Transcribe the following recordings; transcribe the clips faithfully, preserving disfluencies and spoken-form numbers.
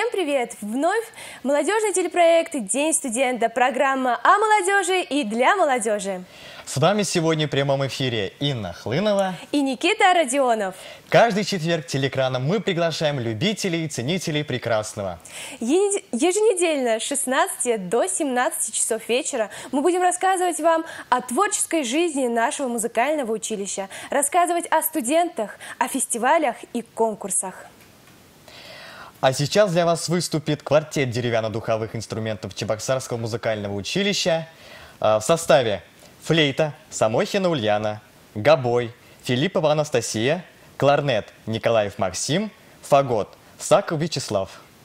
Всем привет! Вновь молодежный телепроект «День студента», программа о молодежи и для молодежи. С вами сегодня в прямом эфире Инна Хлынова и Никита Родионов. Каждый четверг телеэкраном мы приглашаем любителей и ценителей прекрасного. Еженедельно с шестнадцати до семнадцати часов вечера мы будем рассказывать вам о творческой жизни нашего музыкального училища, рассказывать о студентах, о фестивалях и конкурсах. А сейчас для вас выступит квартет деревянно-духовых инструментов Чебоксарского музыкального училища в составе флейта Самохина Ульяна, гобой Филиппова Анастасия, кларнет Николаев Максим, фагот Саков Вячеслав.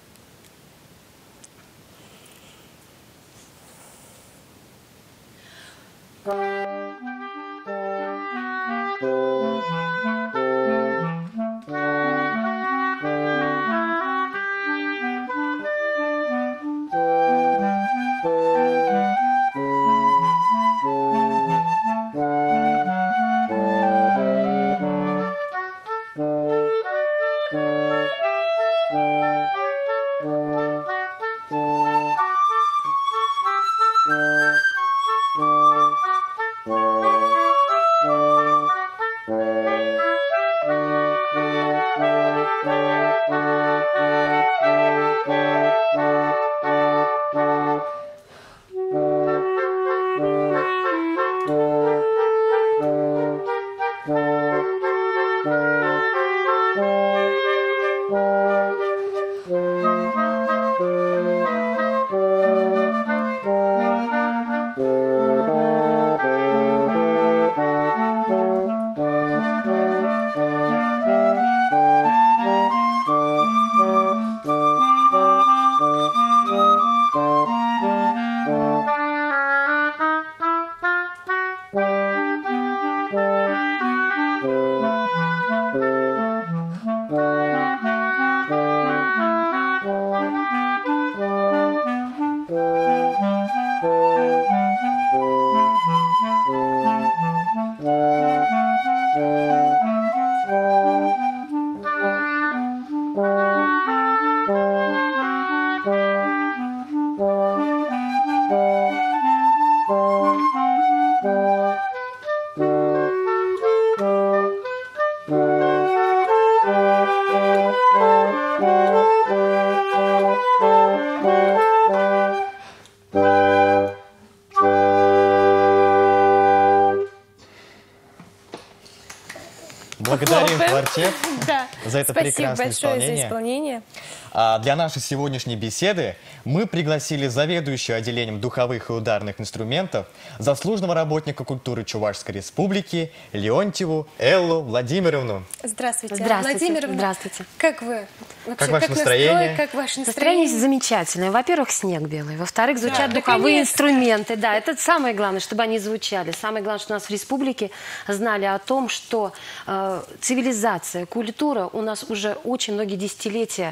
Благодарим квартет да. за это Спасибо прекрасное большое исполнение. за исполнение. А для нашей сегодняшней беседы мы пригласили заведующую отделением духовых и ударных инструментов, заслуженного работника культуры Чувашской Республики Леонтьеву Эллу Владимировну. Здравствуйте. Здравствуйте. Владимировна, Здравствуйте. Как вы? Вообще, как ваше как настроение? Настрой, как ваше Настроение настроение? замечательное. Во-первых, снег белый. Во-вторых, звучат Да, духовые наконец-то. инструменты. Да, это самое главное, чтобы они звучали. Самое главное, что у нас в республике знали о том, что э, цивилизация, культура у нас уже очень многие десятилетия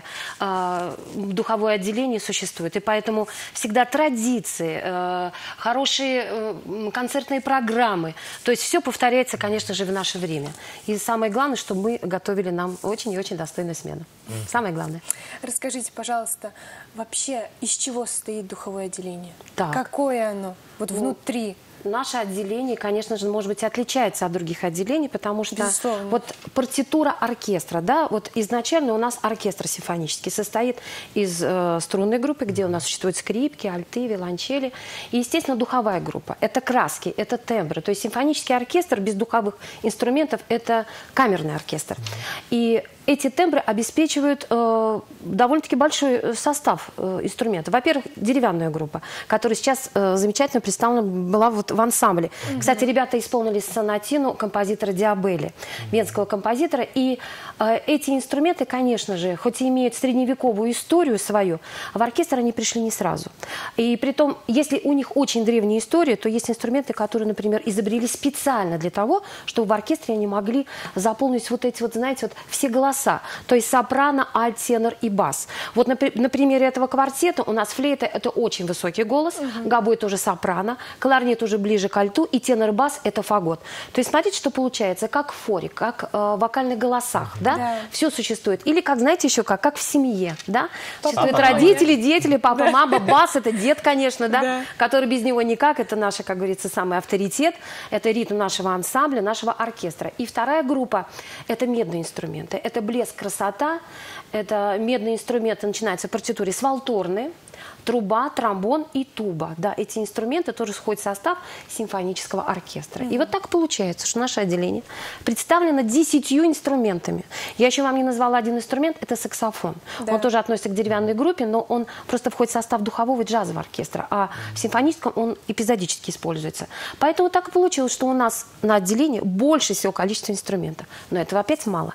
э, духовое отделение существует. И поэтому всегда традиции, э, хорошие э, концертные программы. То есть все повторяется, конечно же, в наше время. И самое главное, чтобы мы готовили нам очень и очень достойную смену. Mm. Самое главное. Расскажите, пожалуйста, вообще из чего состоит духовое отделение? Так. Какое оно? Вот Ну, внутри. Наше отделение, конечно же, может быть, отличается от других отделений, потому что Безусловно. вот партитура оркестра, да, вот изначально у нас оркестр симфонический состоит из э, струнной группы, где у нас существуют скрипки, альты, виолончели, и, естественно, духовая группа. Это краски, это тембры. То есть симфонический оркестр без духовых инструментов – это камерный оркестр. И эти тембры обеспечивают э, довольно-таки большой состав э, инструментов. Во-первых, деревянная группа, которая сейчас э, замечательно представлена была вот в ансамбле. Mm-hmm. Кстати, ребята исполнили сонатину композитора Диабелли, mm-hmm. венского композитора. И э, эти инструменты, конечно же, хоть и имеют средневековую историю свою, в оркестр они пришли не сразу. И при том, если у них очень древняя история, то есть инструменты, которые, например, изобрели специально для того, чтобы в оркестре они могли заполнить вот эти вот, знаете, вот все голоса, голоса, то есть сопрано, альт, тенор и бас. Вот на, на примере этого квартета у нас флейта – это очень высокий голос, угу. гобой тоже сопрано, кларнет уже ближе к альту, и тенор и бас – это фагот. То есть смотрите, что получается, как в хоре, как э, в вокальных голосах, да? Да. Все существует. Или, как знаете, еще как, как в семье, да? Существуют родители, дети, папа, мама, бас – это дед, конечно, да? Да, который без него никак, это наш, как говорится, самый авторитет, это ритм нашего ансамбля, нашего оркестра. И вторая группа – это медные инструменты, это блеск, красота, это медные инструменты, начинаются в партитуре с валторны, труба, тромбон и туба. Да, эти инструменты тоже входят в состав симфонического оркестра. Mm-hmm. И вот так получается, что наше отделение представлено десятью инструментами. Я еще вам не назвала один инструмент, это саксофон. Да. Он тоже относится к деревянной группе, но он просто входит в состав духового и джазового оркестра, а в симфоническом он эпизодически используется. Поэтому так и получилось, что у нас на отделении больше всего количества инструментов. Но этого опять мало.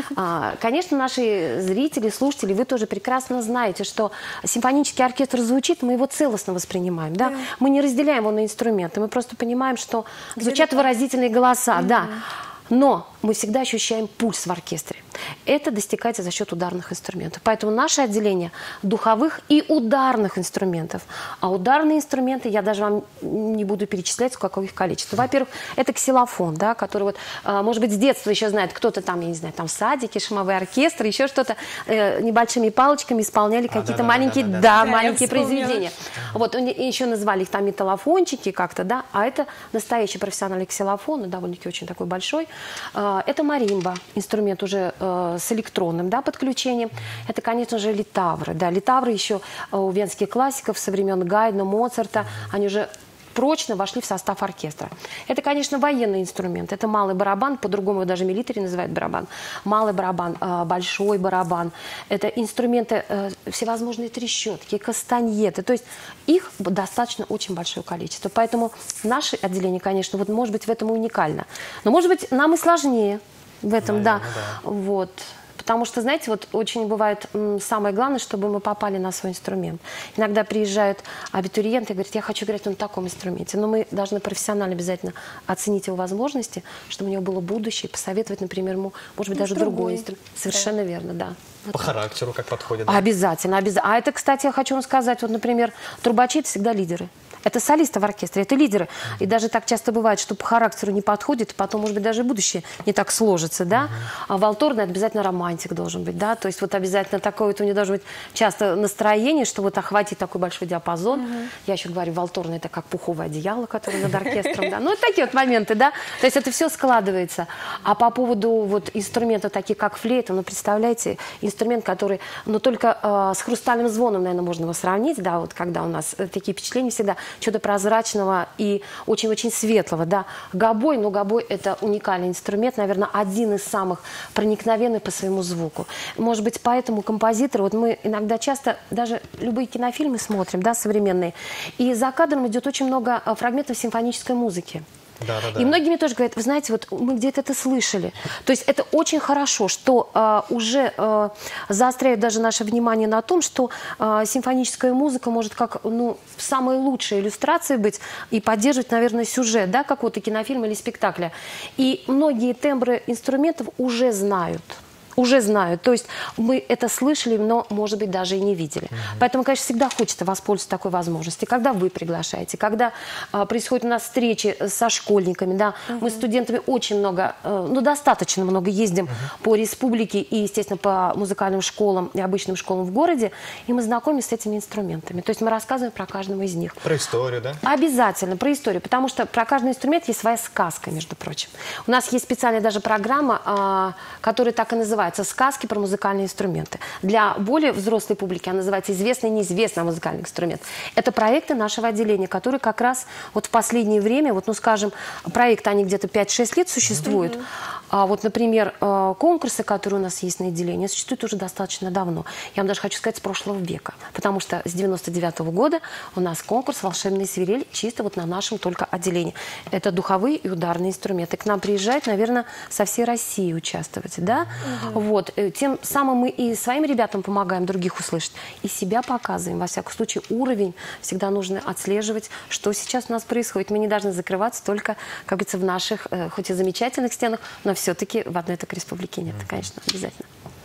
А, конечно, наши зрители, слушатели, вы тоже прекрасно знаете, что симфонический оркестр звучит, мы его целостно воспринимаем, да? Да. Мы не разделяем его на инструменты, мы просто понимаем, что где звучат выразительные голоса, mm-hmm. да. Но мы всегда ощущаем пульс в оркестре. Это достигается за счет ударных инструментов. Поэтому наше отделение духовых и ударных инструментов. А ударные инструменты, я даже вам не буду перечислять, какое их количество. Во-первых, это ксилофон, да, который, вот, может быть, с детства еще знает, кто-то там, я не знаю, там в садике, шумовой оркестр, еще что-то, э, небольшими палочками исполняли а, какие-то да, маленькие, да, да, да, да, да, маленькие произведения. Вот, еще назвали их там металлофончики как-то, да, а это настоящий профессиональный ксилофон, довольно-таки очень такой большой. Это маримба, инструмент уже э, с электронным, да, подключением. Это, конечно же, литавры. Да, литавры еще у венских классиков со времен Гайдна, Моцарта, они уже прочно вошли в состав оркестра. Это, конечно, военный инструмент. Это малый барабан, по-другому его даже милитари называют барабан. Малый барабан, э, большой барабан. Это инструменты, э, всевозможные трещотки, кастаньеты. То есть их достаточно очень большое количество. Поэтому наше отделение, конечно, вот может быть в этом уникально. Но может быть нам и сложнее в этом, наверное, да. да. Вот. Потому что, знаете, вот очень бывает самое главное, чтобы мы попали на свой инструмент. Иногда приезжают абитуриенты и говорят, я хочу играть на таком инструменте. Но мы должны профессионально обязательно оценить его возможности, чтобы у него было будущее, посоветовать, например, ему, может быть, ну, даже другой, другой инструмент. Совершенно да. верно, да. Вот по так. характеру как подходит. Да? Обязательно, обязательно. А это, кстати, я хочу вам сказать, вот, например, трубачи – это всегда лидеры. Это солисты в оркестре, это лидеры. И даже так часто бывает, что по характеру не подходит, потом, может быть, даже будущее не так сложится, да. А валторный обязательно романтик должен быть, да. То есть вот обязательно такое вот у него должно быть часто настроение, что вот охватить такой большой диапазон. Uh-huh. Я еще говорю, валторный – это как пуховое одеяло, которое над оркестром, да. Ну, вот такие вот моменты, да. То есть это все складывается. А по поводу вот инструментов, таких как флейта, ну, представляете, инструмент, который, ну, только э, с хрустальным звоном, наверное, можно его сравнить, да, вот когда у нас э, такие впечатления всегда, чего-то прозрачного и очень-очень светлого, да. Гобой, но гобой – это уникальный инструмент, наверное, один из самых проникновенных по своему звуку. Может быть, поэтому композиторы, вот мы иногда часто даже любые кинофильмы смотрим, да, современные, и за кадром идет очень много фрагментов симфонической музыки. Да, да, да. И многие мне тоже говорят, вы знаете, вот мы где-то это слышали. То есть это очень хорошо, что э, уже э, заостряет даже наше внимание на том, что э, симфоническая музыка может как, ну, самая лучшая иллюстрация быть и поддерживать, наверное, сюжет, да, какого-то кинофильма или спектакля. И многие тембры инструментов уже знают. Уже знают. То есть мы это слышали, но, может быть, даже и не видели. Mm-hmm. Поэтому, конечно, всегда хочется воспользоваться такой возможностью. Когда вы приглашаете, когда а, происходят у нас встречи со школьниками, да, mm-hmm. мы с студентами очень много, э, ну, достаточно много ездим mm-hmm. по республике и, естественно, по музыкальным школам и обычным школам в городе, и мы знакомимся с этими инструментами. То есть мы рассказываем про каждого из них. Про историю, да? Обязательно, про историю, потому что про каждый инструмент есть своя сказка, между прочим. У нас есть специальная даже программа, а, которая так и называется «Сказки про музыкальные инструменты». Для более взрослой публики она называется «Известный и неизвестный музыкальный инструмент». Это проекты нашего отделения, которые как раз вот в последнее время, вот, ну, скажем, проекты, они где-то пять-шесть лет существуют. Mm-hmm. А вот, например, конкурсы, которые у нас есть на отделении, существуют уже достаточно давно. Я вам даже хочу сказать, с прошлого века. Потому что с девяносто девятого года у нас конкурс «Волшебная свирель» чисто вот на нашем только отделении. Это духовые и ударные инструменты. К нам приезжают, наверное, со всей России участвовать, да? Mm-hmm. Вот. Тем самым мы и своим ребятам помогаем других услышать, и себя показываем. Во всяком случае, уровень всегда нужно отслеживать, что сейчас у нас происходит. Мы не должны закрываться только, как говорится, в наших, хоть и замечательных стенах, но все-таки в одной только республике нет, конечно, обязательно.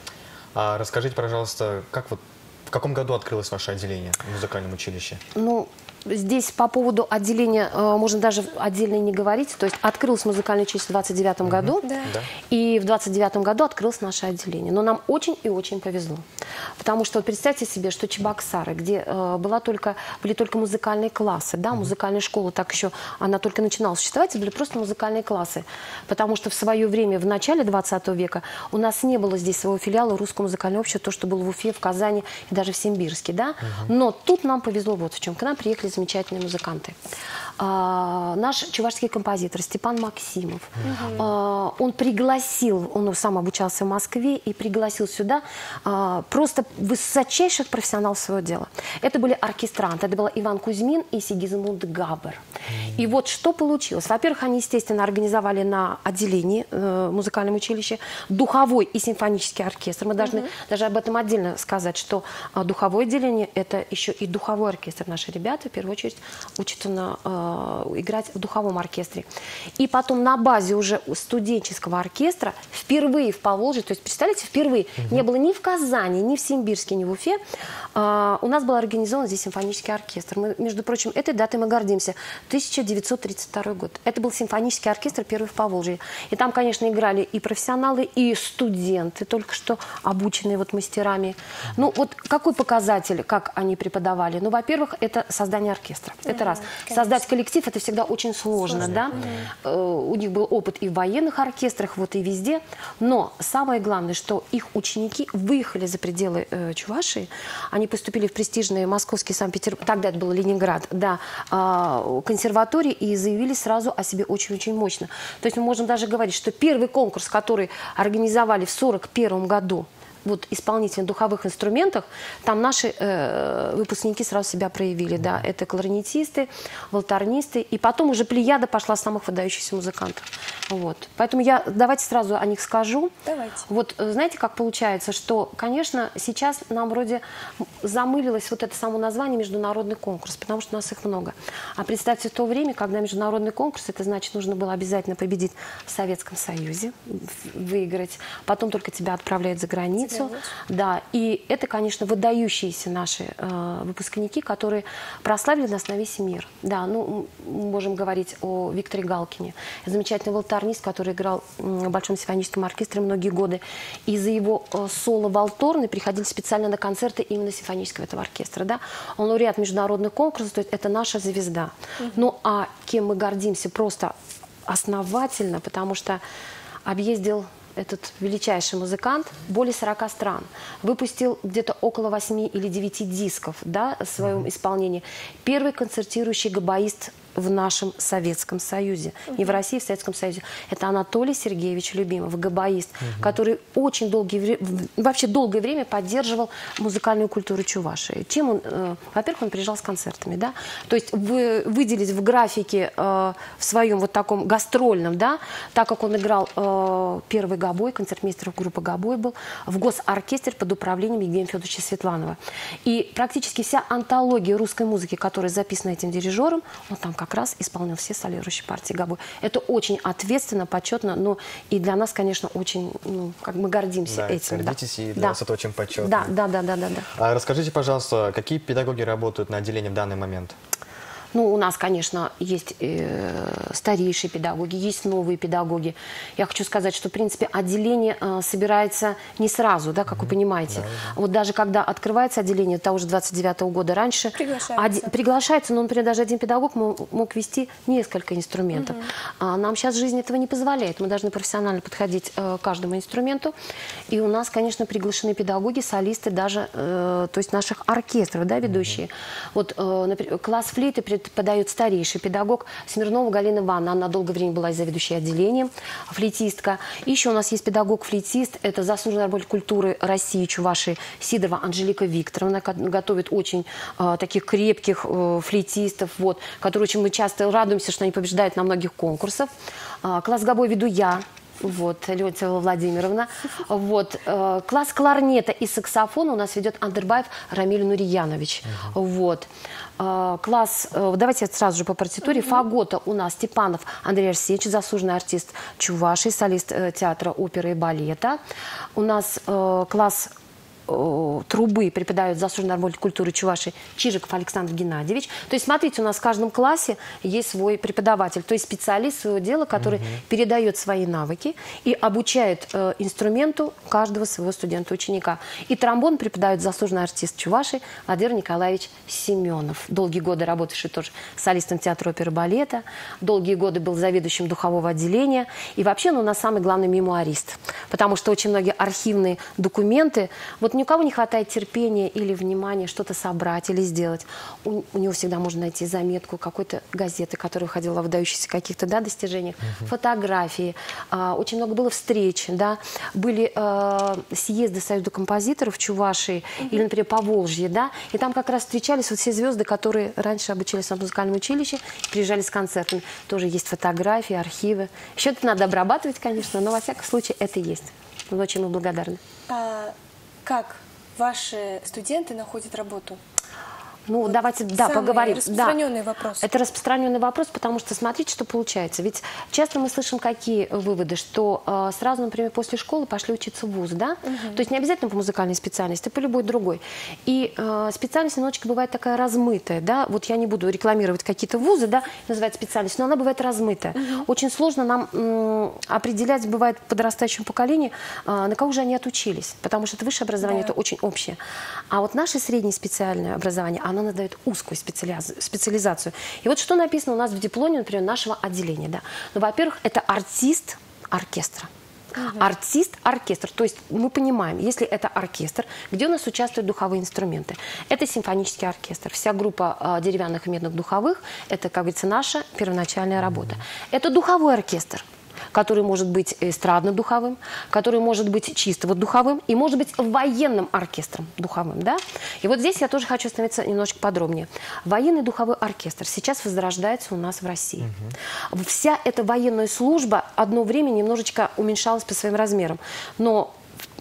А расскажите, пожалуйста, как вот, в каком году открылось ваше отделение в музыкальном училище? Ну, здесь по поводу отделения э, можно даже отдельно и не говорить. То есть открылось музыкальное училище в двадцать девятом году, Да. Да. и в двадцать девятом году открылось наше отделение. Но нам очень и очень повезло. Потому что вот представьте себе, что Чебоксары, где э, была только, были только музыкальные классы, да, музыкальная школа, так еще она только начинала существовать, это были просто музыкальные классы. Потому что в свое время, в начале двадцатого века, у нас не было здесь своего филиала Русского музыкального общества, то, что было в Уфе, в Казани и даже в Симбирске, да. Но тут нам повезло вот в чем. К нам приехали замечательные музыканты. А, наш чувашский композитор Степан Максимов, угу. а, он пригласил, он сам обучался в Москве и пригласил сюда а, просто высочайших профессионалов своего дела. Это были оркестранты, это был Иван Кузьмин и Сигизмунд Габер. И вот что получилось. Во-первых, они, естественно, организовали на отделении э, музыкальном училище духовой и симфонический оркестр. Мы должны угу. даже об этом отдельно сказать, что а, духовое отделение – это еще и духовой оркестр. Наши ребята, в первую очередь, учатся на, э, играть в духовом оркестре. И потом на базе уже студенческого оркестра впервые в Поволжье, то есть, представляете, впервые угу. не было ни в Казани, ни в Симбирске, ни в Уфе, э, у нас был организован здесь симфонический оркестр. Мы, между прочим, этой датой мы гордимся. тысяча девятьсот тридцать второй год. Это был симфонический оркестр первый в Поволжье. И там, конечно, играли и профессионалы, и студенты, только что обученные вот мастерами. Ну, вот какой показатель, как они преподавали? Ну, во-первых, это создание оркестра. Это mm-hmm, раз. Конечно. Создать коллектив – это всегда очень сложно, сложно. Да? Mm-hmm. У них был опыт и в военных оркестрах, вот и везде. Но самое главное, что их ученики выехали за пределы э, Чувашии. Они поступили в престижные московские, Санкт-Петербург, тогда это был Ленинград, да, э, консерватории и заявили сразу о себе очень-очень мощно. То есть мы можем даже говорить, что первый конкурс, который организовали в сорок первом году, вот исполнители духовых инструментов, там наши э, выпускники сразу себя проявили, да, это кларнетисты, волторнисты, и потом уже плеяда пошла самых выдающихся музыкантов, вот. Поэтому я, давайте сразу о них скажу. Давайте. Вот знаете, как получается, что, конечно, сейчас нам вроде замылилось вот это само название международный конкурс, потому что у нас их много. А представьте, в то время, когда международный конкурс, это значит, нужно было обязательно победить в Советском Союзе, выиграть, потом только тебя отправляют за границу. Да, и это, конечно, выдающиеся наши э, выпускники, которые прославили нас на весь мир. Да, ну, мы можем говорить о Викторе Галкине, замечательный волторнист, который играл в Большом симфоническом оркестре многие годы. И за его э, соло волторны приходили специально на концерты именно симфонического этого оркестра. Да? Он лауреат международных конкурсов, то есть это наша звезда. Mm-hmm. Ну, а кем мы гордимся просто основательно, потому что объездил этот величайший музыкант более сорока стран. Выпустил где-то около восьми или девяти дисков, да, в своем mm-hmm. исполнении. Первый концертирующий габаист в нашем Советском Союзе. Uh-huh. Не в России, в Советском Союзе. Это Анатолий Сергеевич Любимов, габаист, uh-huh. который очень долгие, вообще долгое время поддерживал музыкальную культуру Чувашии. Чем он? Э, во-первых, он приезжал с концертами, да. То есть вы, выделить в графике э, в своем вот таком гастрольном, да, так как он играл э, первый гобой, концертмейстер группы «Гобой» был, в госоркестре под управлением Евгения Федоровича Светланова. И практически вся антология русской музыки, которая записана этим дирижером, он там как раз исполнил все солирующие партии «Гобой». Это очень ответственно, почетно, но и для нас, конечно, очень, ну, как мы гордимся да, этим. Гордитесь, да, и для да. вас это очень почетно. Да, да, да, да, да, да. А расскажите, пожалуйста, какие педагоги работают на отделении в данный момент? Ну, у нас, конечно, есть э, старейшие педагоги, есть новые педагоги. Я хочу сказать, что, в принципе, отделение э, собирается не сразу, да, как mm-hmm. вы понимаете. Да, да. Вот даже когда открывается отделение того же двадцать девятого года раньше, приглашается, один, приглашается, но, например, даже один педагог мог, мог вести несколько инструментов. Mm-hmm. а нам сейчас жизнь этого не позволяет. Мы должны профессионально подходить э, к каждому инструменту. И у нас, конечно, приглашены педагоги, солисты даже, э, то есть наших оркестров, да, ведущие. Mm-hmm. Вот, э, например, класс флейты преподает старейший педагог Смирнова Галина Ивановна. Она долгое время была заведующей отделением, флейтистка. И еще у нас есть педагог-флейтист. Это заслуженный работник культуры России, Чувашии, Сидорова Анжелика Викторовна. Готовит очень э, таких крепких э, флейтистов, вот, которые очень мы часто радуемся, что они побеждают на многих конкурсах. Э, класс гобой веду я. Вот, Леонтьева Владимировна. Вот, э, класс кларнета и саксофона у нас ведет Андербаев Рамиль Нуриянович. Uh-huh. Вот. Э, класс, э, давайте сразу же по партитуре. Uh-huh. Фагота у нас Степанов Андрей Арсеньевич, заслуженный артист Чувашии, солист э, театра оперы и балета. У нас э, класс э, трубы преподает заслуженный работник культуры Чувашии Чижиков Александр Геннадьевич. То есть, смотрите, у нас в каждом классе есть свой преподаватель, то есть специалист своего дела, который угу. передает свои навыки и обучает э, инструменту каждого своего студента-ученика. И тромбон преподает заслуженный артист Чувашии Владимир Николаевич Семенов. Долгие годы работавший тоже солистом театра оперы и балета, долгие годы был заведующим духового отделения. И вообще, ну, у нас самый главный мемуарист, потому что очень многие архивные документы, вот ни у кого не хватает терпения или внимания что-то собрать или сделать. У, у него всегда можно найти заметку какой-то газеты, которая выходила о выдающихся каких-то, да, достижениях, uh-huh. фотографии. А, очень много было встреч, да, были а, съезды Союза композиторов в Чувашии uh-huh. или, например, Поволжье, да, и там как раз встречались вот все звезды, которые раньше обучались в музыкальном училище, приезжали с концертами. Тоже есть фотографии, архивы. Еще это надо обрабатывать, конечно, но во всяком случае это есть. Мы очень мы благодарны. А как ваши студенты находят работу? Ну, вот давайте, да, поговорим. Распространенный да. вопрос. Это распространенный вопрос, потому что смотрите, что получается. Ведь часто мы слышим какие выводы, что э, сразу, например, после школы пошли учиться в вуз, да? Угу. То есть не обязательно по музыкальной специальности, по любой другой. И э, специальность немножечко бывает такая размытая, да? Вот я не буду рекламировать какие-то вузы, да, называть специальность, но она бывает размытая. Угу. Очень сложно нам э, определять, бывает, в подрастающем поколении, э, на кого же они отучились, потому что это высшее образование, да. это очень общее. А вот наше среднее специальное образование, оно она дает узкую специализацию. И вот что написано у нас в дипломе, например, нашего отделения. Да? Ну, во-первых, это артист оркестра. Угу. Артист оркестр. То есть мы понимаем, если это оркестр, где у нас участвуют духовые инструменты. Это симфонический оркестр. Вся группа э, деревянных и медных духовых, это, как говорится, наша первоначальная работа. Угу. Это духовой оркестр, который может быть эстрадно-духовым, который может быть чисто вот духовым и может быть военным оркестром духовым. Да? И вот здесь я тоже хочу остановиться немножечко подробнее. Военный духовой оркестр сейчас возрождается у нас в России. Угу. Вся эта военная служба одно время немножечко уменьшалась по своим размерам. Но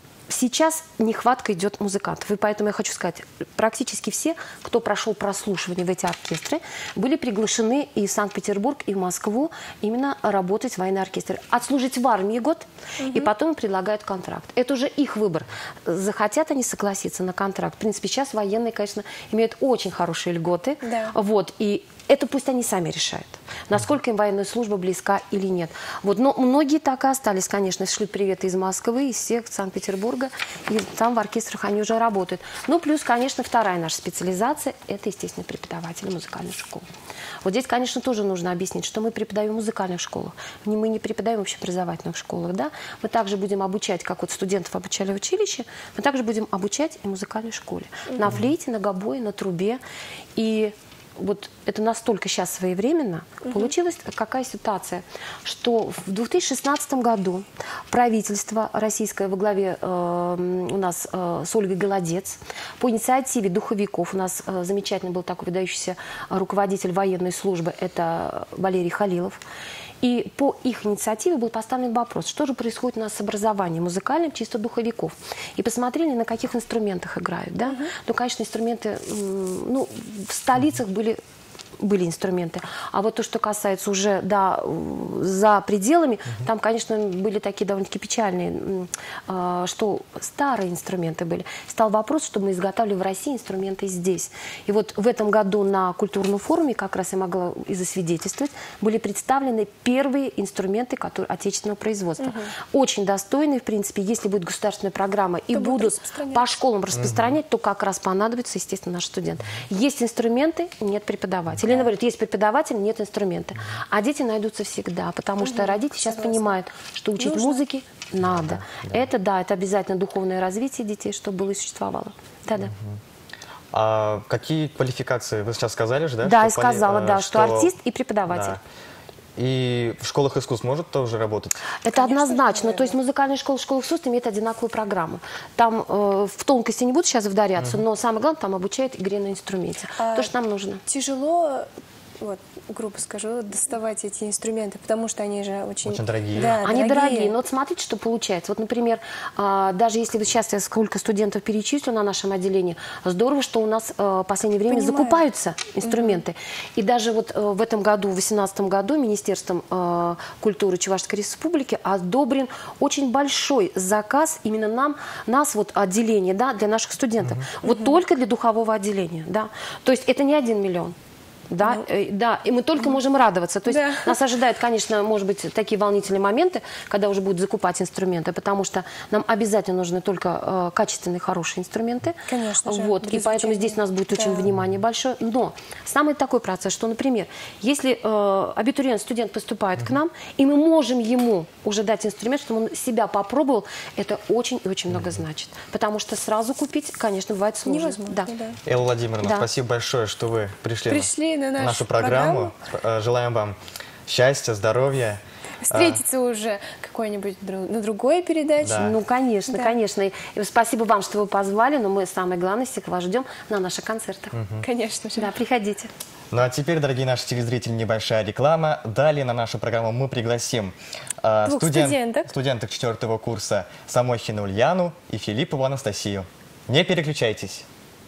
сейчас нехватка идет музыкантов. И поэтому я хочу сказать, практически все, кто прошел прослушивание в эти оркестры, были приглашены и в Санкт-Петербург, и в Москву именно работать в военный оркестр. Отслужить в армии год, угу. и потом предлагают контракт. Это уже их выбор. Захотят они согласиться на контракт. В принципе, сейчас военные, конечно, имеют очень хорошие льготы. Да. Вот, и это пусть они сами решают, насколько им военная служба близка или нет. Вот, но многие так и остались, конечно, шлют приветы из Москвы, из всех Санкт-Петербурга, и там в оркестрах они уже работают. Ну, плюс, конечно, вторая наша специализация – это, естественно, преподаватели музыкальной школы. Вот здесь, конечно, тоже нужно объяснить, что мы преподаем в музыкальных школах, мы не преподаем в общеобразовательных школах, да? Мы также будем обучать, как вот студентов обучали в училище, мы также будем обучать и в музыкальной школе. Mm-hmm. На флейте, на гобое, на трубе. И вот это настолько сейчас своевременно. Угу. Получилась какая ситуация, что в две тысячи шестнадцатом году правительство российское во главе э, у нас э, с Ольгой Голодец по инициативе духовиков, у нас э, замечательный был такой выдающийся руководитель военной службы, это Валерий Халилов. И по их инициативе был поставлен вопрос, что же происходит у нас с образованием музыкальным чисто духовиков. И посмотрели, на каких инструментах играют. Да? Uh-huh. Ну, конечно, инструменты, ну, в столицах были... были инструменты. А вот то, что касается уже, да, за пределами, угу. там, конечно, были такие довольно-таки печальные, что старые инструменты были. Стал вопрос, чтобы мы изготавливали в России инструменты здесь. И вот в этом году на культурном форуме, как раз я могла и засвидетельствовать, были представлены первые инструменты которые, отечественного производства. Угу. Очень достойные, в принципе, если будет государственная программа и то будут по школам распространять, угу. то как раз понадобится, естественно, наш студент. Есть инструменты, нет преподавателей. Елена говорит, есть преподаватель, нет инструмента. А дети найдутся всегда, потому что угу, родители сейчас согласна. Понимают, что учить Нужно. Музыке надо. Да, да. Это, да, это обязательно духовное развитие детей, чтобы было и существовало. Да-да. Угу. А какие квалификации? Вы сейчас сказали же, да? Да, я сказала, да, что, что артист и преподаватель. Да. И в школах искусств может тоже работать? Это Конечно, однозначно. Наверное. То есть музыкальная школа, школа искусств имеет одинаковую программу. Там э, в тонкости не буду сейчас вдаряться, mm-hmm. но самое главное, там обучают игре на инструменте. А то, что нам нужно. Тяжело вот, грубо скажу, доставать эти инструменты, потому что они же очень... Очень дорогие. Да, Они дорогие. дорогие, но вот смотрите, что получается. Вот, например, а, даже если вот сейчас я сколько студентов перечислю на нашем отделении, здорово, что у нас а, в последнее время Понимаю. закупаются инструменты. И даже вот а, в этом году, в две тысячи восемнадцатом году, Министерством а, культуры Чувашской Республики одобрен очень большой заказ именно нам, нас, вот отделение, да, для наших студентов. Mm-hmm. Вот mm-hmm. только для духового отделения, да. То есть это не один миллион. Да, Ну, э, да, и мы только можем радоваться. То есть да. нас ожидают, конечно, может быть, такие волнительные моменты, когда уже будут закупать инструменты, потому что нам обязательно нужны только э, качественные, хорошие инструменты. Конечно же, вот, и поэтому здесь у нас будет да. очень внимание большое. Но самый такой процесс, что, например, если э, абитуриент, студент поступает к нам, и мы можем ему уже дать инструмент, чтобы он себя попробовал, это очень и очень много значит. Потому что сразу купить, конечно, бывает сложно. Невозможно, Да. да. Элла Владимировна, Да. спасибо большое, что вы пришли, Пришли на на нашу, нашу программу. программу. Желаем вам счастья, здоровья. Встретиться уже какой-нибудь дру- на другой передаче. Да. Ну, конечно, Да. конечно. И спасибо вам, что вы позвали, но мы, самое главное, всех вас ждем на наших концертах. Конечно же. Да, приходите. Ну а теперь, дорогие наши телезрители, небольшая реклама. Далее на нашу программу мы пригласим э, Двух студент- студенток. студенток четвертого курса Самохину Ульяну и Филиппову Анастасию. Не переключайтесь.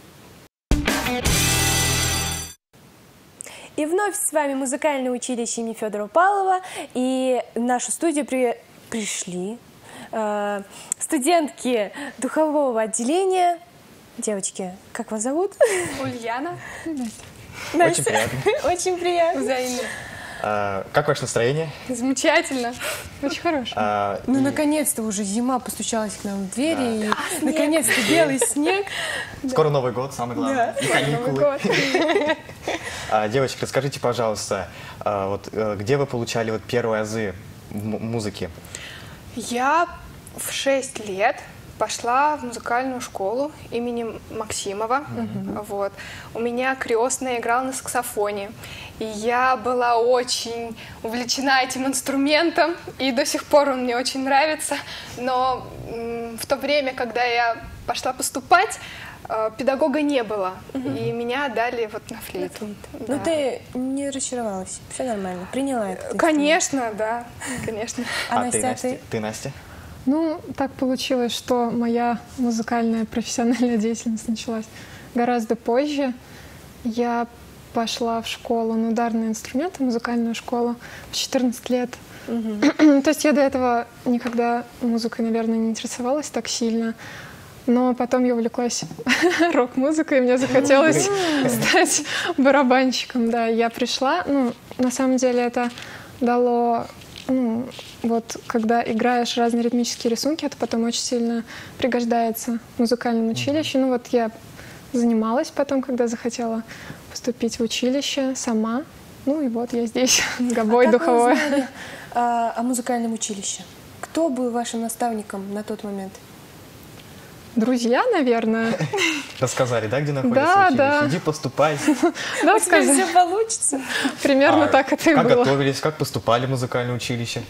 И вновь с вами музыкальное училище имени Федора Павлова. И в нашу студию при... пришли э, студентки духового отделения. Девочки, как вас зовут? Ульяна. Очень приятно. Очень приятно. Взаимно. А, как ваше настроение? Замечательно. Очень хорошо. А, Ну, и- наконец-то уже зима постучалась к нам в двери. И, наконец-то белый снег. Скоро Новый год, самое главное. И каникулы. Новый год. А, девочки, расскажите, пожалуйста, а, вот, э, где вы получали вот первые азы м- музыки? Я в шесть лет пошла в музыкальную школу имени Максимова. Вот. У меня крестная играла на саксофоне. И я была очень увлечена этим инструментом. И до сих пор он мне очень нравится. Но м, в то время, когда я пошла поступать, э, педагога не было. И меня отдали вот на флейту. Ну, Да. ты не разочаровалась. Все нормально. Приняла это. Конечно, да, конечно. А, А Настя, ты, а Настя? ты? Ты, Настя? Ну, так получилось, что моя музыкальная профессиональная деятельность началась гораздо позже. Я пошла в школу на ударные инструменты, музыкальную школу в четырнадцать лет. То есть я до этого никогда музыкой, наверное, не интересовалась так сильно. Но потом я увлеклась рок-музыкой, и мне захотелось стать барабанщиком. Да, я пришла. Ну, на самом деле это дало... Ну, вот когда играешь разные ритмические рисунки, это потом очень сильно пригождается в музыкальном училище. Ну вот я занималась потом, когда захотела поступить в училище сама. Ну и вот я здесь, гобой А как вы духовой. узнали, а, о музыкальном училище? Кто был вашим наставником на тот момент? Друзья, наверное. Рассказали, да, где находится Да, училище? да. Иди поступай. Да, У тебя сказали. все получится. Примерно А так это и как было. готовились, как поступали в музыкальное училище?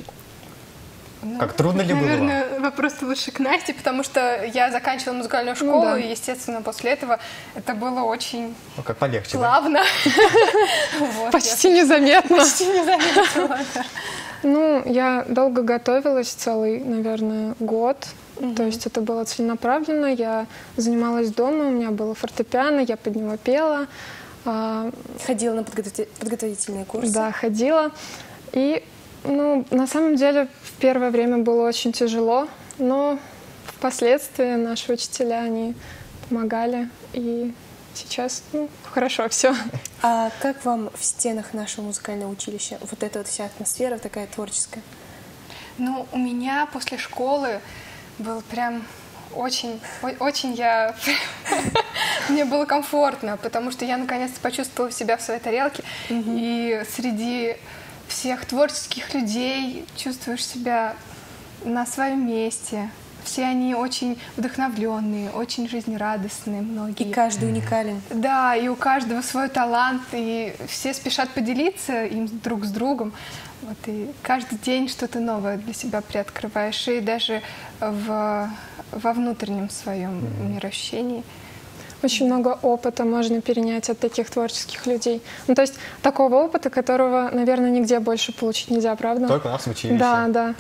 Как трудно ли было вам? Наверное, вопрос лучше к Насте, потому что я заканчивала музыкальную Ну школу, да. и, естественно, после этого это было очень Ну, как полегче, да? плавно. Вот, Почти незаметно. я почти не заметила. да. Ну, я долго готовилась, целый, наверное, год. То есть это было целенаправленно. Я занималась дома, у меня было фортепиано, я под него пела. А, Ходила на подготовите- подготовительные курсы. Да, ходила. И, ну, на самом деле, в первое время было очень тяжело, но впоследствии наши учителя, они помогали. И сейчас, ну, хорошо все. А как вам в стенах нашего музыкального училища вот эта вот вся атмосфера такая творческая? Ну, у меня после школы был прям очень, о- очень я... Мне было комфортно, потому что я наконец-то почувствовала себя в своей тарелке. И среди всех творческих людей чувствуешь себя на своем месте. Все они очень вдохновленные, очень жизнерадостные, многие. И каждый уникален. Да, и у каждого свой талант, и все спешат поделиться им друг с другом. Вот, и каждый день что-то новое для себя приоткрываешь, и даже в, во внутреннем своем мироощущении. очень много опыта можно перенять от таких творческих людей. Ну, то есть такого опыта, которого, наверное, нигде больше получить нельзя, правда? Только у нас в училище. Да, да.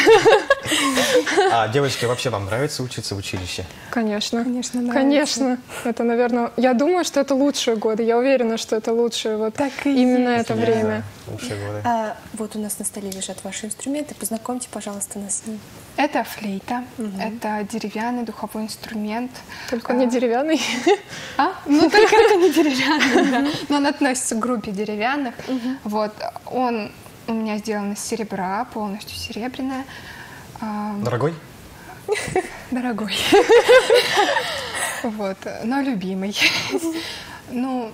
А, девочки, вообще вам нравится учиться в училище? Конечно. Конечно, нравится. Конечно. Это, наверное, я думаю, что это лучшие годы. Я уверена, что это лучшие вот Так и именно есть. это время. Да, лучшие годы. А, вот у нас на столе лежат ваши инструменты. Познакомьте, пожалуйста, нас с ним. Это флейта, это деревянный духовой инструмент. Только не деревянный. А? Ну, только это не деревянный, да. Но он относится к группе деревянных. Вот, он у меня сделан из серебра, полностью серебряное. А, Дорогой? Дорогой. Вот, но любимый. Ну,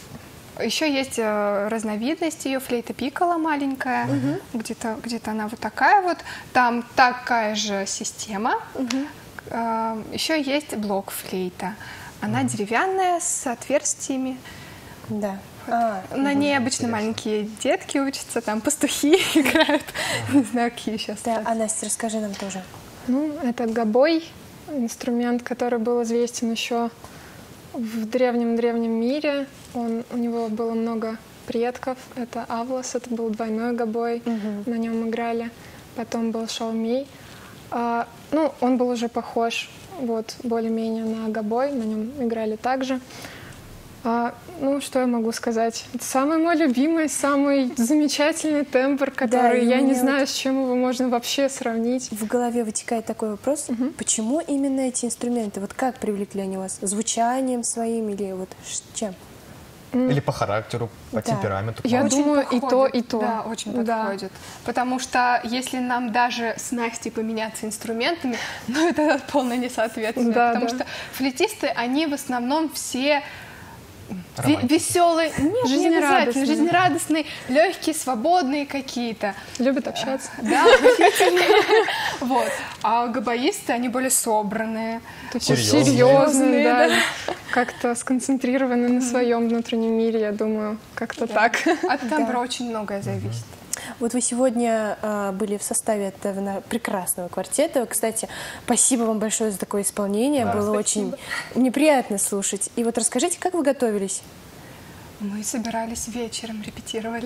еще есть э, разновидность ее, флейта пикколо маленькая, uh-huh. где-то где-то она вот такая вот, там такая же система. Uh-huh. Э, еще есть блок-флейта, она uh-huh. деревянная с отверстиями. Да. Вот. А, На угу. ней обычно маленькие детки учатся, там пастухи играют, не знаю, какие сейчас. Да, а Настя, расскажи нам тоже. Ну, это гобой, инструмент, который был известен еще в древнем-древнем мире. Он, у него было много предков. Это авлас, это был двойной гобой, Угу. на нем играли. Потом был шаумей. А, ну, он был уже похож вот, более-менее на гобой, на нем играли также. А, ну, что я могу сказать? Это самый мой любимый, самый замечательный тембр, который Да, я не вот знаю, с чем его можно вообще сравнить. В голове вытекает такой вопрос, Угу. почему именно эти инструменты? Вот как привлекли они вас? Звучанием своим или вот ш- чем? Или по характеру, по Да. темпераменту? Я Очень думаю, и то, подходит. и то. Да, очень Да. подходит. Потому что если нам даже с Настей поменяться инструментами, ну это полное несоответствие. Да, потому да. что флейтисты, они в основном все Романтики. веселые, нет, не обязательно, Жизнерадостные. жизнерадостные, легкие, свободные какие-то. Любят общаться. Да, общительные. Вот. А гобоисты, они более собранные. Такие Серьезные. серьезные, да. Да. Как-то сконцентрированы на своем внутреннем мире, я думаю, как-то так. От тембра очень многое зависит. Вот вы сегодня э, были в составе этого на- прекрасного квартета. Кстати, спасибо вам большое за такое исполнение. Да. Было очень мне приятно слушать. И вот расскажите, как вы готовились? Мы собирались вечером, репетировали.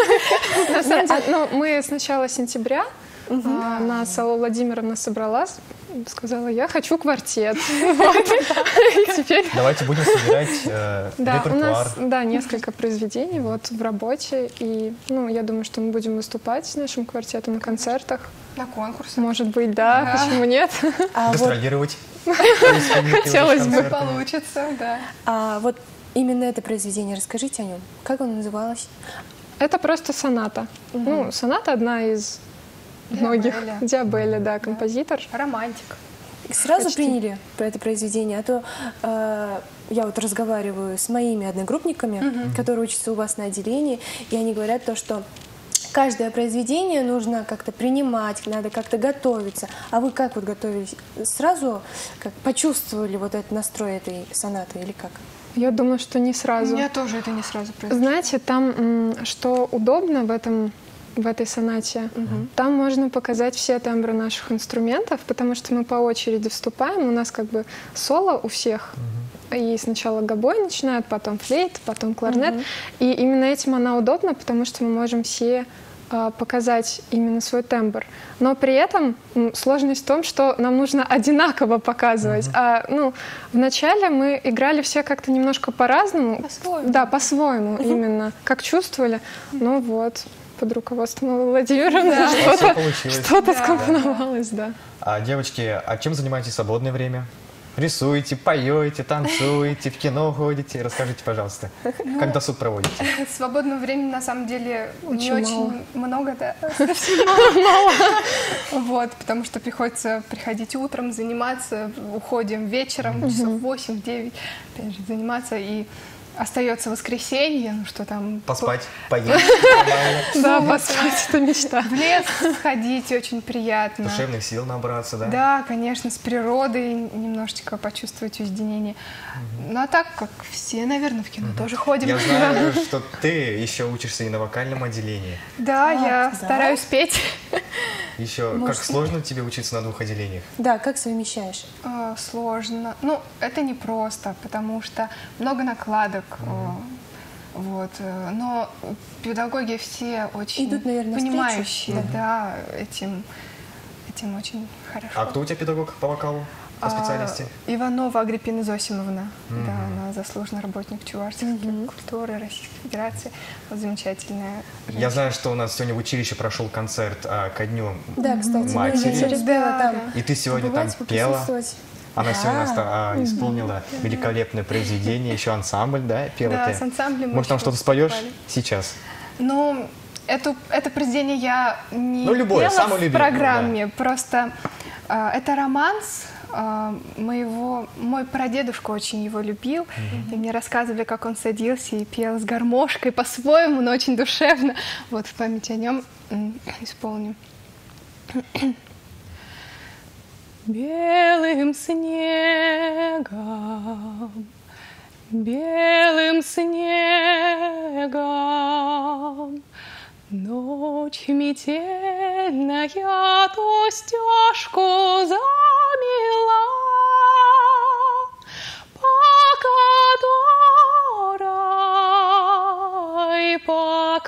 На самом деле, ну, мы с начала сентября а, нас Алла Владимировна собралась, сказала, я хочу квартет. Вот. И теперь... Давайте будем собирать э, Да, у репертуар. нас да, несколько произведений вот, в работе. И ну, я думаю, что мы будем выступать с нашим квартетом на концертах. На конкурсах. Может быть, да, Да. почему нет? А вот, Гастролировать. Хотелось бы. Получится, да. а вот именно это произведение, расскажите о нем. Как оно называлось? Это просто соната. Ну, соната одна из многих. Диабелли. Диабелли, да, композитор. Романтик. Сразу Почти. приняли про это произведение, а то э, я вот разговариваю с моими одногруппниками, которые учатся у вас на отделении, и они говорят то, что каждое произведение нужно как-то принимать, надо как-то готовиться. А вы как вот готовились? Сразу как почувствовали вот этот настрой этой сонаты или как? Я думаю, что не У сразу. меня тоже это не сразу произошло. Знаете, там, м, что удобно в этом в этой сонате, там можно показать все тембры наших инструментов, потому что мы по очереди вступаем, у нас как бы соло у всех. И сначала гобой начинают, потом флейт, потом кларнет. И именно этим она удобна, потому что мы можем все а, показать именно свой тембр. Но при этом м, сложность в том, что нам нужно одинаково показывать. А, ну, вначале мы играли все как-то немножко по-разному. По-своему. Да, по-своему именно. Как чувствовали. Ну вот, под руководством Аллы Владимировны У вас всё что-то получилось. что-то Да. скомпоновалось, да. А, девочки, а чем занимаетесь в свободное время? Рисуете, поете, танцуете, в кино ходите? Расскажите, пожалуйста, как досуг проводите? Свободного времени на самом деле не Очень очень много, да, совсем мало. Вот, потому что приходится приходить утром, заниматься, уходим вечером, часов восемь-девять, опять же, заниматься. И остается воскресенье, ну что там... Поспать, поесть. Да, поспать — это мечта. В лес сходить очень приятно. Душевных сил набраться, да? Да, конечно, с природой немножечко почувствовать уединение. Ну а так, как все, наверное, в кино тоже ходим. Я знаю, что ты еще учишься и на вокальном отделении. Да, А, я да? стараюсь петь. Еще как Может, сложно тебе учиться на двух отделениях? Да, как совмещаешь? А, Сложно. Ну, это не просто, потому что много накладок. э, Вот. э, Но педагоги все очень Идут, наверное, навстречу. понимающие, да, этим, этим очень хорошо. А кто у тебя педагог по вокалу, по А, специальности? Иванова Агриппина Зосимовна. Да, она заслуженный работник чувашской культуры Российской Федерации. Вот замечательная Я женщина. знаю, что у нас сегодня в училище прошел концерт а, ко дню Да, кстати, матери. ну, я не успела Да, там И ты сегодня там побывать, пела. поприсутствовать. Она Да. сегодня ста- а, исполнила великолепное произведение, еще ансамбль, да, пела Да, ты? с ансамблем мы Может, там еще что-то споешь выступали. сейчас? Ну, эту, это произведение я не Ну, любое, пела самое в любимое, программе, просто э, это романс э, моего, мой прадедушка очень его любил, и мне рассказывали, как он садился и пел с гармошкой по-своему, но очень душевно. Вот в память о нем м, исполним. Белым снегом, белым снегом, ночь метельная ту стежку замела, по которой, по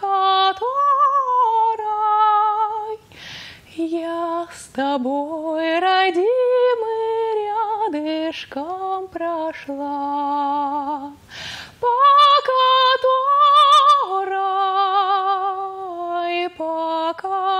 которой я с тобой, родимый, рядышком прошла, по которой, по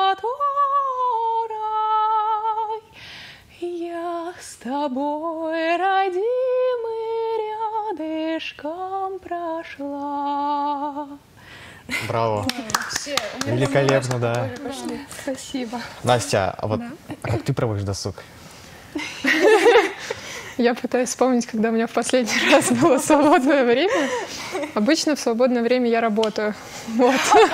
которой я с тобой, родимый, рядышком прошла. Браво. Великолепно, да. Спасибо. Настя, а вот а как ты проводишь досуг? Я пытаюсь вспомнить, когда у меня в последний раз было свободное время. Обычно в свободное время я работаю. Вот.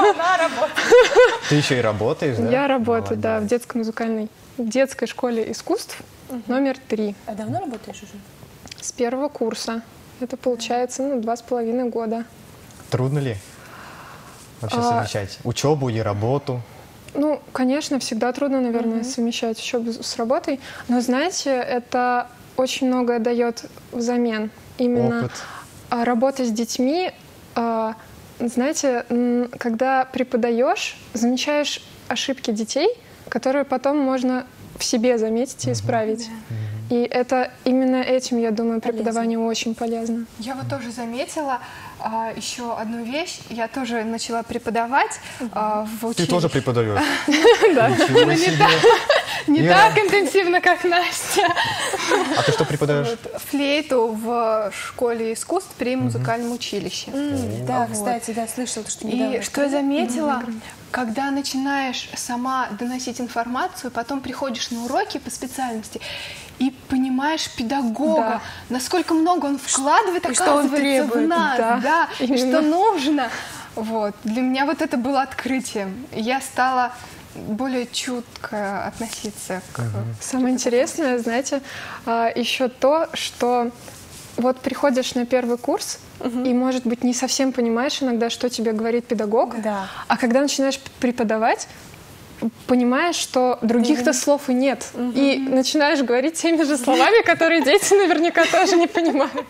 Ты еще и работаешь, да? Я работаю, да, в Молодец. детской музыкальной, в детской школе искусств номер три. А давно работаешь уже? С первого курса. Это получается, ну, два с половиной года. Трудно ли вообще А, совмещать учебу и работу? Ну, конечно, всегда трудно, наверное, совмещать учебу с работой. Но, знаете, это очень многое дает взамен. Именно Опыт. а, работа с детьми, а, знаете, м, когда преподаешь, замечаешь ошибки детей, которые потом можно в себе заметить и исправить. И это именно этим, я думаю, преподавание очень полезно. Я вот тоже заметила а, еще одну вещь. Я тоже начала преподавать а, в Ты училище. тоже преподаешь? Да. Ничего себе. Не Ира. так интенсивно, как Настя. А ты что преподаешь? Вот, флейту в школе искусств при музыкальном училище. Да, Вот. кстати, да, слышала, что И недавно. что я заметила, когда начинаешь сама доносить информацию, потом приходишь на уроки по специальности и понимаешь педагога, Да. насколько много он вкладывает, и что он оказывается, требует. в нас, Да, да, и именно. что нужно. Вот. Для меня вот это было открытием. И я стала более чутко относиться к... Самое интересное, знаете, а, еще то, что вот приходишь на первый курс и, может быть, не совсем понимаешь иногда, что тебе говорит педагог, Да. а когда начинаешь преподавать, понимаешь, что других-то слов и нет. И начинаешь говорить теми же словами, которые дети наверняка тоже не понимают.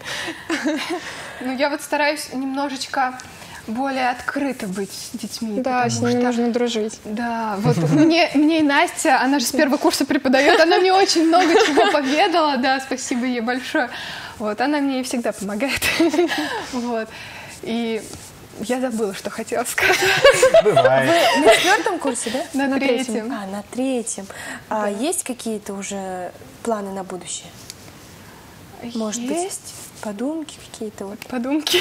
Ну, я вот стараюсь немножечко более открыто быть с детьми. Да, с потому ними что- нужно дружить. Да, вот мне, мне и Настя, она же с первого курса преподает, она мне очень много чего поведала, да, спасибо ей большое. Вот, она мне всегда помогает. Вот, и я забыла, что хотела сказать. Бывает. На четвертом курсе, да? На третьем. А, на третьем. А есть какие-то уже планы на будущее? Может быть, Есть подумки какие-то? Вот. подумки.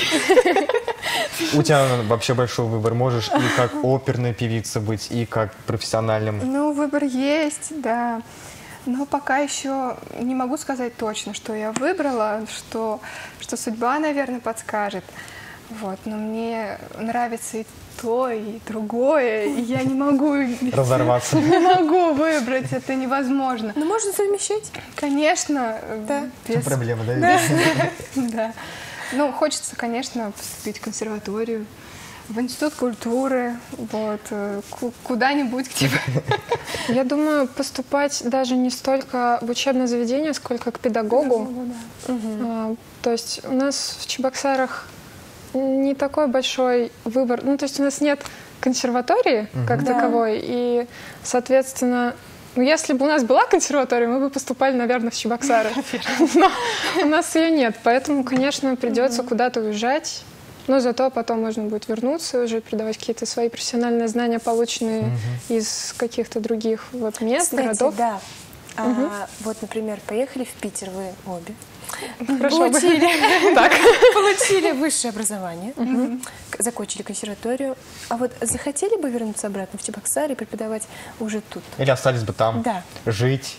У тебя вообще большой выбор. Можешь и как оперная певица быть, и как профессиональным. Ну, выбор есть, да. Но пока еще не могу сказать точно, что я выбрала, что, что судьба, наверное, подскажет. Вот, но мне нравится и то, и другое, и я не могу... Разорваться. Не могу выбрать, это невозможно. Ну, можно совмещать. Конечно. Да. Без... Проблема, да? Да. Да. Ну, хочется, конечно, поступить в консерваторию, в институт культуры, вот, куда-нибудь, к тебе. Я думаю, поступать даже не столько в учебное заведение, сколько к педагогу. А, то есть у нас в Чебоксарах не такой большой выбор. Ну, то есть у нас нет консерватории как Да. таковой, и, соответственно, ну, если бы у нас была консерватория, мы бы поступали, наверное, в Чебоксары. Но у нас ее нет, поэтому, конечно, придется куда-то уезжать. Но зато потом можно будет вернуться уже, передавать какие-то свои профессиональные знания, полученные из каких-то других вот мест, Кстати, городов. да. А, вот, например, поехали в Питер вы обе. Хорошо бы. Получили, получили высшее образование, к- закончили консерваторию. А вот захотели бы вернуться обратно в Чебоксары и преподавать уже тут? Или остались бы там Да. жить?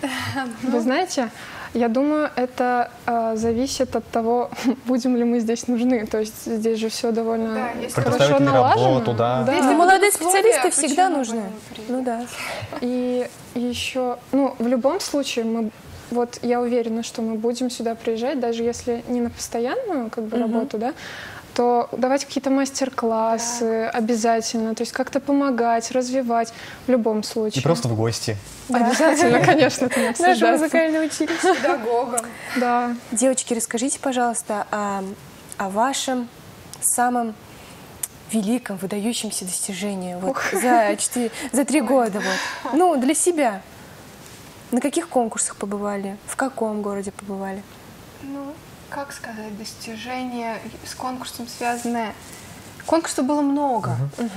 Вы знаете, я думаю, это э, зависит от того, будем ли мы здесь нужны. То есть здесь же все довольно Да, если хорошо предоставить налажено. работу, да. Да. Если молодые условия, специалисты всегда почему бы нужны. не приехать? Ну да. И еще, ну, в любом случае, мы, вот я уверена, что мы будем сюда приезжать, даже если не на постоянную как бы, работу, да, то давать какие-то мастер-классы обязательно, то есть как-то помогать, развивать в любом случае. И просто в гости. Обязательно, конечно, это не Наше обсуждается. музыкальное училище. Педагогом. Да. Девочки, расскажите, пожалуйста, о, о вашем самом великом, выдающемся достижении вот, за, четыре, за три года. Вот. Ну, для себя. На каких конкурсах побывали? В каком городе побывали? Ну, как сказать, достижения с конкурсом связанные. Конкурсов было много.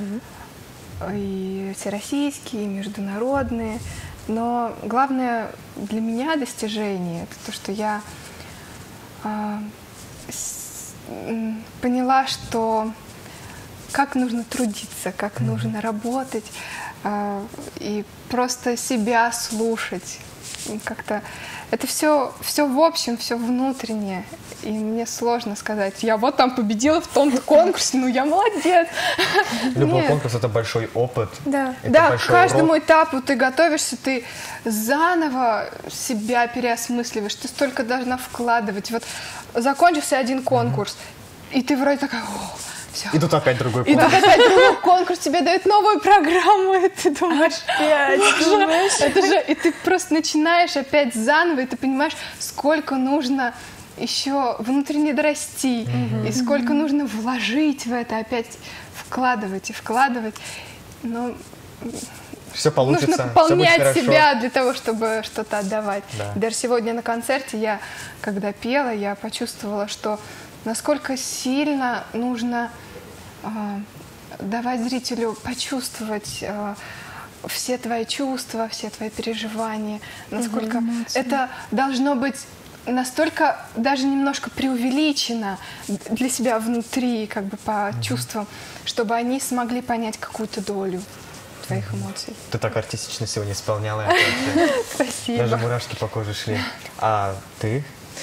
И всероссийские, и международные. Но главное для меня достижение — это то, что я а, с- м, поняла, что как нужно трудиться, как нужно работать, а, и просто себя слушать. И как-то это все, все в общем, все внутреннее. И мне сложно сказать, я вот там победила в том-то конкурсе, ну я молодец. Любой Нет. конкурс — это большой опыт. Да. Это Да, к большой каждому урок. этапу ты готовишься, ты заново себя переосмысливаешь, ты столько должна вкладывать. Вот закончился один конкурс, и ты вроде такая, о, все. И тут опять другой И конкурс. тут опять другой конкурс, тебе дают новую программу, и ты думаешь, «Боже, это же, и ты просто начинаешь опять заново, и ты понимаешь, сколько нужно еще внутренне дорасти, и сколько нужно вложить в это, опять вкладывать и вкладывать. Но Все получится, нужно все будет пополнять хорошо. себя для того, чтобы что-то отдавать. Да. Даже сегодня на концерте я, когда пела, я почувствовала, что насколько сильно нужно э, давать зрителю почувствовать э, все твои чувства, все твои переживания, насколько это должно быть настолько даже немножко преувеличено для себя внутри, как бы по чувствам, чтобы они смогли понять какую-то долю твоих эмоций. Ты так артистично сегодня исполняла это. вообще. Спасибо. Даже мурашки по коже шли. А ты?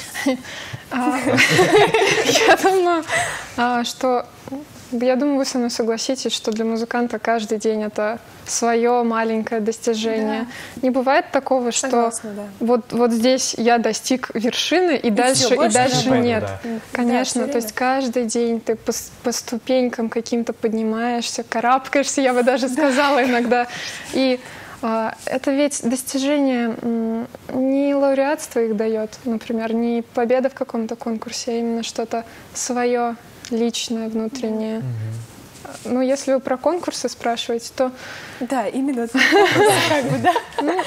Я думаю, а, что я думаю, вы со мной согласитесь, что для музыканта каждый день это свое маленькое достижение. Не бывает такого, что Согласна, да. вот, вот здесь я достиг вершины, и, дальше, всё, и больше дальше не нет. пойду, да. Конечно, Да, то есть всё каждый день ты по, с- по ступенькам каким-то поднимаешься, карабкаешься, я бы даже сказала иногда. И а, это ведь достижение м, не лауреатство их дает, например, не победа в каком-то конкурсе, а именно что-то свое, личное, внутреннее. Ну, если вы про конкурсы спрашиваете, то Да, именно как бы, да.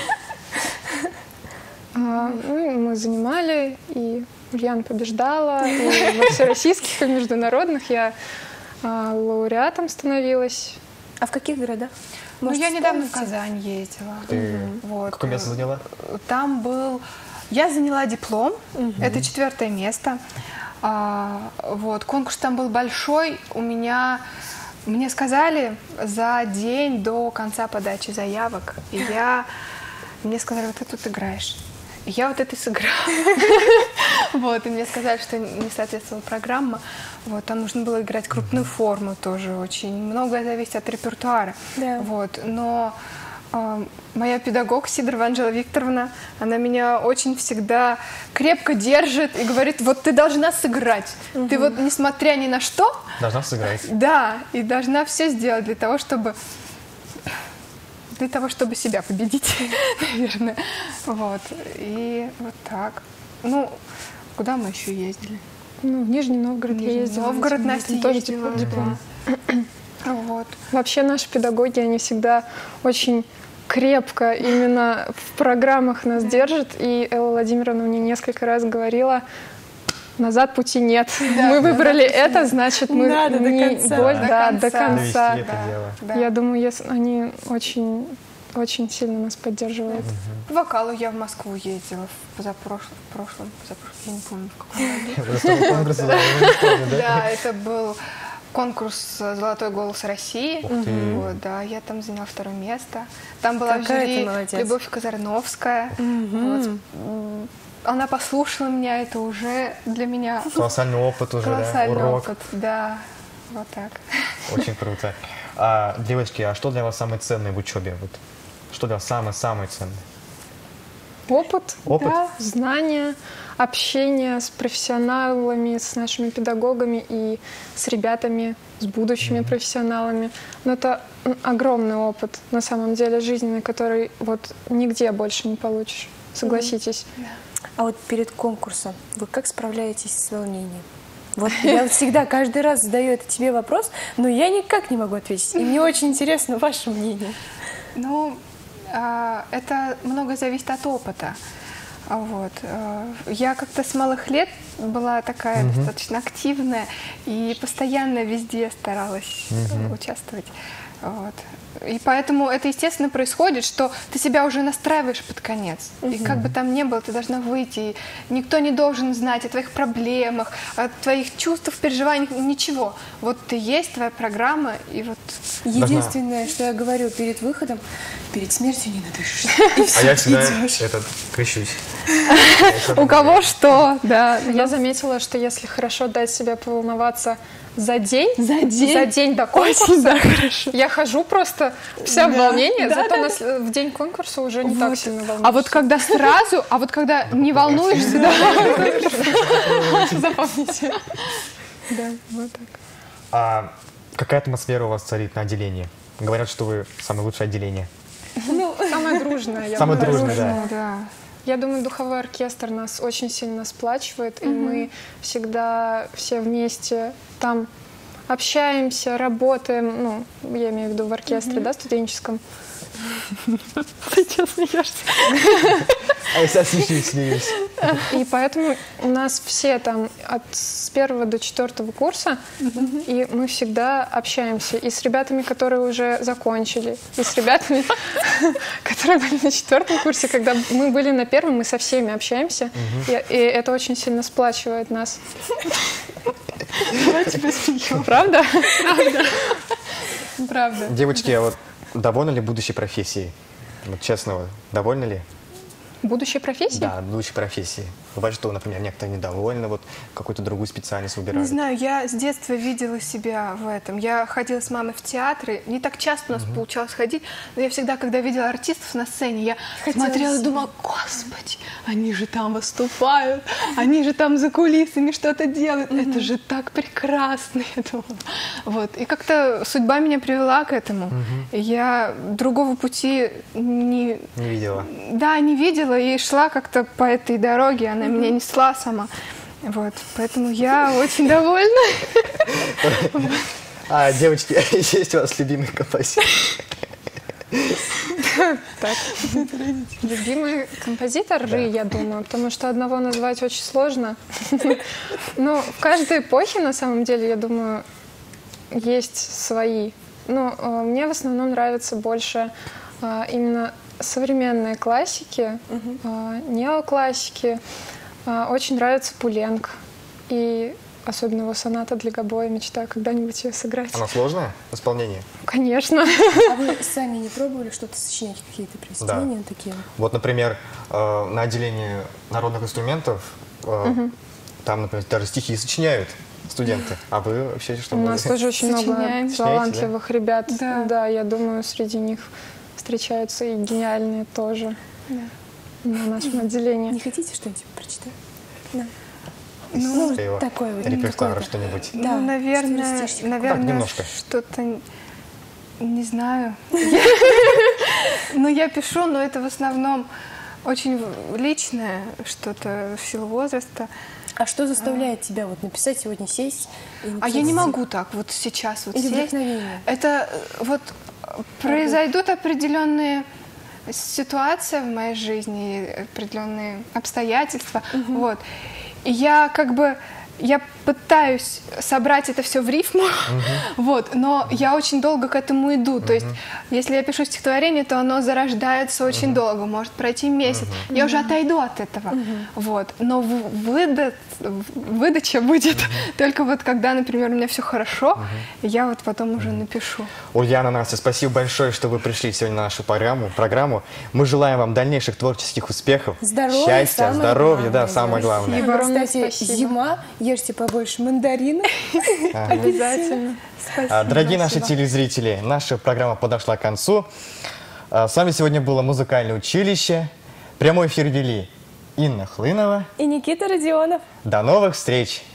а, ну, мы занимали, и Ульяна побеждала, и во всероссийских, и в международных я а, лауреатом становилась. А в каких городах? Ну, Может, я недавно в вспомните? Казань ездила. Ты Вот. какое место заняла? Там был... Я заняла диплом, это четвертое место. А, вот. Конкурс там был большой. У меня... Мне сказали за день до конца подачи заявок. И я... Мне сказали, вот ты тут играешь. я вот это и сыграла. Вот, и мне сказали, что не соответствовала программа. Вот, там нужно было играть крупную форму тоже очень. Многое зависит от репертуара. Да. Вот, но э, моя педагог Сидорова Анжела Викторовна, она меня очень всегда крепко держит и говорит, вот ты должна сыграть. Угу. Ты вот, несмотря ни на что... Должна сыграть. Да, и должна все сделать для того, чтобы... Для того, чтобы себя победить, наверное. Вот. И вот так. Ну, куда мы еще ездили? Ну, в Нижний Новгород Нижний я ездила. Новгород этим Настя летом, тоже ездила, диплом. диплом. Вот. Вообще наши педагоги, они всегда очень крепко именно в программах нас держат. И Элла Владимировна мне несколько раз говорила, назад пути нет. Да, мы выбрали это, нет. значит, мы Надо до не конца. боль, До да, конца. до конца. Довести это дело. Да. Я думаю, если они очень, очень сильно нас поддерживают. К вокалу я в Москву ездила в позапрошлом, в прошлом, позапрошлом, я не помню, в каком году. Просто конкурс, да, я не помню, да? Да, это был конкурс «Золотой голос России». Ух ты. Вот, да, я там заняла второе место. Там была в Какая жюри ты молодец. Любовь Казарновская. Вот. М, Она послушала меня, это уже для меня Колоссальный опыт уже, да? колоссальный Урок. опыт. Да, вот так. Очень круто. А, девочки, а что для вас самое ценное в учебе? Вот, что для вас самое-самое ценное? Опыт, Опыт? да, знания, общение с профессионалами, с нашими педагогами и с ребятами, с будущими mm-hmm. профессионалами. Но это огромный опыт, на самом деле, жизненный, который вот нигде больше не получишь. Согласитесь. Mm-hmm. А вот перед конкурсом вы как справляетесь с волнением? Вот я всегда, каждый раз задаю это тебе вопрос, но я никак не могу ответить. И мне очень интересно ваше мнение. Ну, а, это много зависит от опыта. А Вот. а, Я как-то с малых лет была такая Мгм. достаточно активная и постоянно везде старалась э, Мгм. участвовать. Вот. И поэтому это, естественно, происходит, что ты себя уже настраиваешь под конец. И как бы там ни было, ты должна выйти. И никто не должен знать о твоих проблемах, о твоих чувствах, переживаниях, ничего. Вот ты есть, твоя программа, и вот... Единственное, что я говорю перед выходом, перед смертью не надышишься. А я всегда этот, крещусь. У кого что, да. Я заметила, что если хорошо дать себе поволноваться за день, За день? за день до конкурса, Очень, да, хорошо. я хожу просто вся в Да, волнении, да, зато да, на с- в день конкурса уже не так сильно волнуюсь. А вот когда сразу, а вот когда не волнуешься, да, Запомните. Да, вот так. А какая атмосфера у вас царит на отделении? Говорят, что вы самое лучшее отделение. Ну, самое дружное. я Самое думаю. дружное, да. да. Я думаю, духовой оркестр нас очень сильно сплачивает, и мы всегда все вместе там общаемся, работаем, ну, я имею в виду в оркестре, да, студенческом. Ты что смеешься? А я сейчас еще и смеюсь. И поэтому у нас все там от с первого до четвертого курса, и мы всегда общаемся и с ребятами, которые уже закончили, и с ребятами, которые были на четвертом курсе. Когда мы были на первом, мы со всеми общаемся, и, и это очень сильно сплачивает нас. Правда? Правда. Девочки, а вот довольны ли будущей профессией? Вот честно, вот, довольны ли? Будущей профессии? Да, будущей профессией. Бывает, что, например, некоторые недовольны, вот какую-то другую специальность Не выбирают. знаю, я с детства видела себя в этом. Я ходила с мамой в театры. Не так часто у нас получалось ходить, но я всегда, когда видела артистов на сцене, я смотрела и думала, господи, они же там выступают, они же там за кулисами что-то делают. Это же так прекрасно. Я думала. Вот. И как-то судьба меня привела к этому. И я другого пути не, Не видела. да, не видела и шла как-то по этой дороге. Она меня несла сама. Вот. Поэтому я очень довольна. А, девочки, есть у вас любимый композитор? Так. Любимые композиторы, я думаю, потому что одного назвать очень сложно. Но в каждой эпохе, на самом деле, я думаю, есть свои. Но э, мне в основном нравятся больше э, именно современные классики, э, неоклассики. Э, очень нравится Пуленк. И особенно его соната для гобоя. Мечтаю когда-нибудь ее сыграть. Она сложная в исполнении? Конечно. А вы сами не пробовали что-то сочинять, какие-то произведения Да. такие? Вот, например, э, на отделении народных инструментов, э, угу. там, например, даже стихи сочиняют студенты. А вы вообще что? У нас тоже очень много Сочиняем. талантливых ребят. Да. Да, я думаю, среди них встречаются и гениальные тоже Да. на нашем отделении. Не хотите что-нибудь прочитать? Да. Ну, Его такой вот. репертуара какой-то. что-нибудь. Да, ну, наверное, стилистически. Так, наверное, немножко. что-то, не знаю. Ну, я пишу, но это в основном очень личное, что-то в силу возраста. А что заставляет тебя вот написать сегодня сесть? И А написать я не стих? могу так вот сейчас вот Или сесть. вдохновение? Это э, вот э, произойдут определенные ситуации в моей жизни, определенные обстоятельства, вот. И я как бы я пытаюсь собрать это все в рифму, вот, но я очень долго к этому иду. То есть, если я пишу стихотворение, то оно зарождается очень долго, может пройти месяц. Я уже отойду от этого, вот. Но выда... выдача будет только вот когда, например, у меня все хорошо, я вот потом уже напишу. Ульяна, Настя, спасибо большое, что вы пришли сегодня на нашу программу. программу. Мы желаем вам дальнейших творческих успехов, Здоровья, счастья, самое здоровья, да, главное, самое девочки. главное. Спасибо. Огромное Кстати, спасибо. зима, ешьте побольше мандаринов. Обязательно. А, Дорогие наши телезрители, наша программа подошла к концу. А, С вами сегодня было музыкальное училище. Прямой эфир вели Инна Хлынова. И Никита Родионов. До новых встреч!